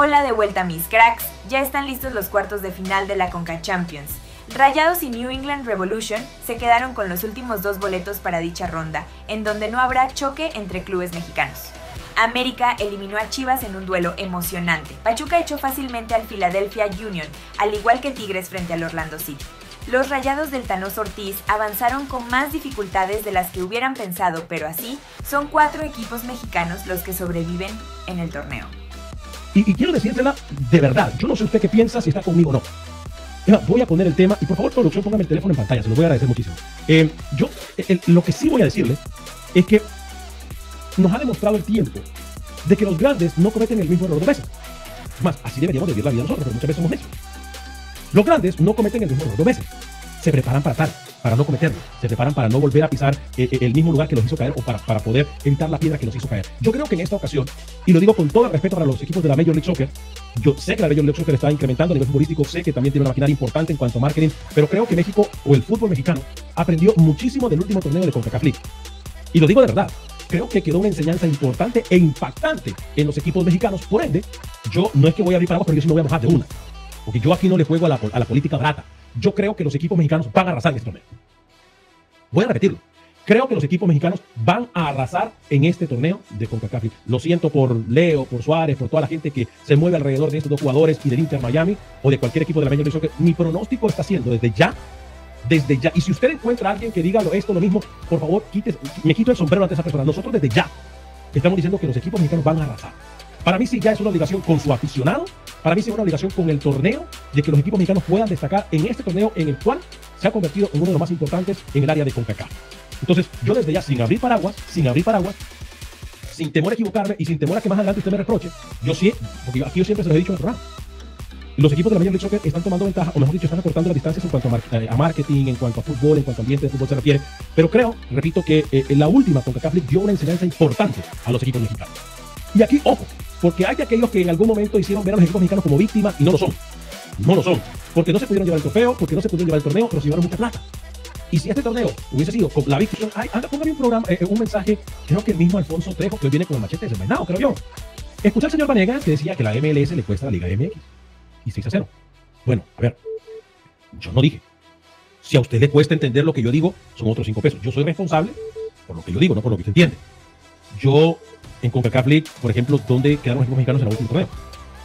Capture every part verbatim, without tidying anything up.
Hola de vuelta mis cracks, ya están listos los cuartos de final de la Conca Champions. Rayados y New England Revolution se quedaron con los últimos dos boletos para dicha ronda, en donde no habrá choque entre clubes mexicanos. América eliminó a Chivas en un duelo emocionante. Pachuca echó fácilmente al Philadelphia Union, al igual que Tigres frente al Orlando City. Los Rayados del Tanoso Ortiz avanzaron con más dificultades de las que hubieran pensado, pero así son cuatro equipos mexicanos los que sobreviven en el torneo. Y, y quiero decírsela de verdad, yo no sé usted qué piensa, si está conmigo o no. Mira, voy a poner el tema, y por favor, producción, póngame el teléfono en pantalla, se lo voy a agradecer muchísimo. Eh, yo, el, lo que sí voy a decirle es que nos ha demostrado el tiempo de que los grandes no cometen el mismo error dos veces. Más, así deberíamos vivir la vida nosotros, pero muchas veces somos necios. Los grandes no cometen el mismo error dos veces. Se preparan para tal, para no cometerlo. Se preparan para no volver a pisar eh, el mismo lugar que los hizo caer o para, para poder evitar la piedra que los hizo caer. Yo creo que en esta ocasión, y lo digo con todo el respeto para los equipos de la Major League Soccer, yo sé que la Major League Soccer está incrementando a nivel futbolístico, sé que también tiene una maquinaria importante en cuanto a marketing, pero creo que México o el fútbol mexicano aprendió muchísimo del último torneo de CONCACAF League. Y lo digo de verdad. Creo que quedó una enseñanza importante e impactante en los equipos mexicanos. Por ende, yo no es que voy a abrir paraguas, pero yo sí me voy a mojar de una. Porque yo aquí no le juego a la, a la política barata. Yo creo que los equipos mexicanos van a arrasar en este torneo. Voy a repetirlo. Creo que los equipos mexicanos van a arrasar en este torneo de CONCACAF. Lo siento por Leo, por Suárez, por toda la gente que se mueve alrededor de estos dos jugadores y del Inter Miami o de cualquier equipo de la Major League Soccer. Mi pronóstico está siendo desde ya, desde ya. Y si usted encuentra a alguien que diga esto, lo mismo, por favor, quite, me quito el sombrero ante esa persona. Nosotros desde ya estamos diciendo que los equipos mexicanos van a arrasar. Para mí sí ya es una obligación con su aficionado, para mí sí es una obligación con el torneo, de que los equipos mexicanos puedan destacar en este torneo en el cual se ha convertido en uno de los más importantes en el área de CONCACAF. Entonces, yo desde ya, sin abrir paraguas, sin abrir paraguas, sin temor a equivocarme y sin temor a que más adelante usted me reproche, yo sí, porque aquí yo siempre se lo he dicho en el programa, los equipos de la Major League Soccer están tomando ventaja, o mejor dicho, están acortando las distancias en cuanto a, mar a marketing, en cuanto a fútbol, en cuanto a ambiente de fútbol se refiere, pero creo, repito, que eh, la última CONCACAF League dio una enseñanza importante a los equipos mexicanos. Y aquí, ojo, porque hay de aquellos que en algún momento hicieron ver a los equipos mexicanos como víctimas y no lo son. No lo son. Porque no se pudieron llevar el trofeo, porque no se pudieron llevar el torneo, pero se llevaron mucha plata. Y si este torneo hubiese sido con la víctima, ay, anda, póngame un programa, eh, un mensaje, creo que el mismo Alfonso Trejo, que hoy viene con el machete desenvainado, creo yo. Escuché al señor Vanegas que decía que la M L S le cuesta a la Liga M X. Y seis a cero. Bueno, a ver, yo no dije. Si a usted le cuesta entender lo que yo digo, son otros cinco pesos. Yo soy responsable por lo que yo digo, no por lo que usted entiende. Yo, en CONCACAF League, por ejemplo, ¿dónde quedaron los equipos mexicanos en el último torneo?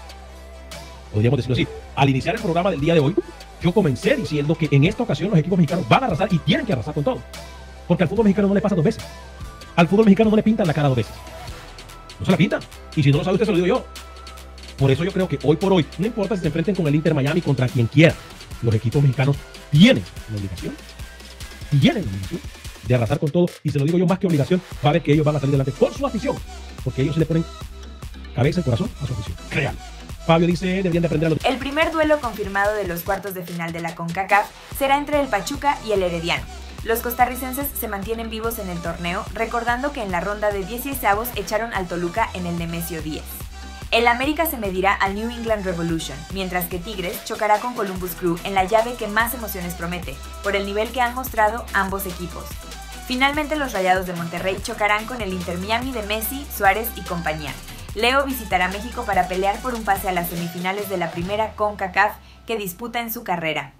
Podríamos decirlo así. Al iniciar el programa del día de hoy, yo comencé diciendo que en esta ocasión los equipos mexicanos van a arrasar y tienen que arrasar con todo. Porque al fútbol mexicano no le pasa dos veces. Al fútbol mexicano no le pintan la cara dos veces. No se la pintan. Y si no lo sabe usted, se lo digo yo. Por eso yo creo que hoy por hoy, no importa si se enfrenten con el Inter Miami, contra quien quiera, los equipos mexicanos tienen la obligación, tienen la obligación de arrasar con todo. Y se lo digo yo, más que obligación, va a ver que ellos van a salir adelante por su afición. Porque ellos se le ponen cabeza y corazón a su afición. Créanlo. Fabio dice, deberían de aprender a los... El primer duelo confirmado de los cuartos de final de la CONCACAF será entre el Pachuca y el Herediano. Los costarricenses se mantienen vivos en el torneo, recordando que en la ronda de dieciseisavos echaron al Toluca en el Nemesio diez. El América se medirá al New England Revolution, mientras que Tigres chocará con Columbus Crew en la llave que más emociones promete, por el nivel que han mostrado ambos equipos. Finalmente los Rayados de Monterrey chocarán con el Inter Miami de Messi, Suárez y compañía. Leo visitará México para pelear por un pase a las semifinales de la primera CONCACAF que disputa en su carrera.